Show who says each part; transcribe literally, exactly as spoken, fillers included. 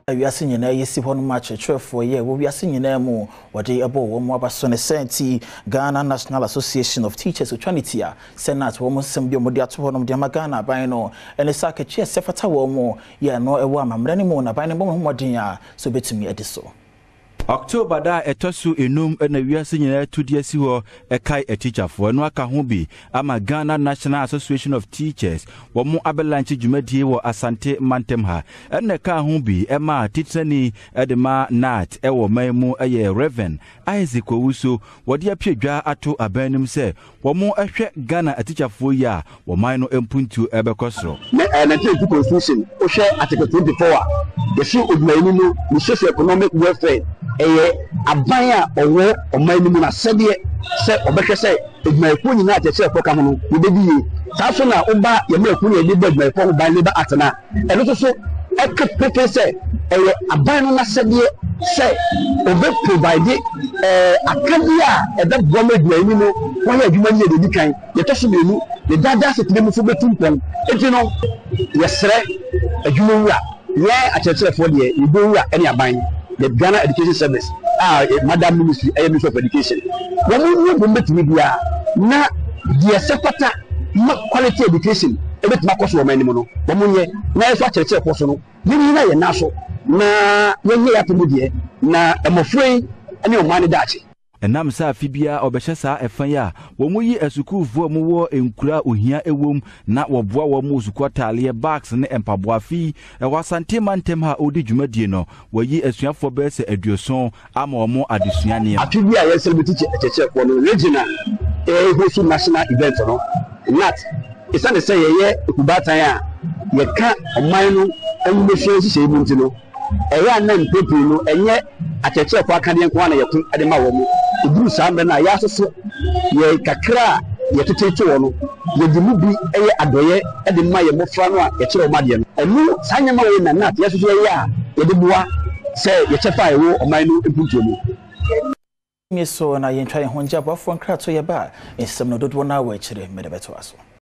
Speaker 1: We are seeing a yes, one match for a year. We are seeing a more what they above one more person senti Ghana National Association of Teachers of Trinity, Senate, almost some Biomodia to one of the Magana, Bino, and a sack chair, Sefata more, yeah, no a woman, many more, Bino Modia, so bet to me at so.
Speaker 2: October da etosu enum na wiase nyina tudi asi ho ekai a teacher for no aka ho bi ama Ghana National Association of Teachers wo mu abelanche dwumadie wo Asante Mantem ha ena ka ho bi ema titani edema nat ewo maimu eye Reverend Isaac Owusu wode apedwa ato abanim se wo mu ehwe Ghana a teacher for ya wo man no empuntu ebekosro
Speaker 3: na nineteen constitution o hwe article twenty-four the show of maimu no socio economic welfare eye abanya owo omanimu na sede se obehwe se edwumayefo nyina atese ko kam no obedi sa so na oba yemafo na edebe edwumayefo ban leba atena eno so so ekepeke se eye abanya na sede se obe provide eh akadia ebe bom edwumayini no won ya edwuma ni de dikan yetoso benu the dada setime fo betumpon enti no yesre edwumawura ye atese fo de ibowura ene aban the Ghana Education Service, ah, Madam Ministry, Ministry of Education. When we move to media, na the sepata quality education, a bit more cost of money. When we na is what I say, personal, you know, na so na when you have to media, na I'm afraid any money that.
Speaker 2: Enam sa fibia obehesa efan ya wo mu yi asukuufo mu wo enkura ohia ewom na wo boa wo mu sukotale bags ne empaboa fi e wasante Mantem ha odi dwumadie no wo yi asuafo be se aduoson ama wo mu adesua ne
Speaker 3: afibia ye celebrity cheche ko no regional eh host national event no nat isane say ye ekubatan a ye ka oman no enwumesie hihye mu ntino eya na mpepe no enye acheche kwa kade nko na yakun ade ma wo mu iburu sambe na ya soso ye kakra ye tetete wo no ye dimu bi eye adoye ade ma ye mofra no a ye kire o made no enu sanyama we na na ye soso ye a ye de boa se ye chefa ye wo oman no empuntu mu
Speaker 1: mi so na ye ntwa ye honja bafo nkra to ye ba ensem no dodo na wa kire medebeto aso.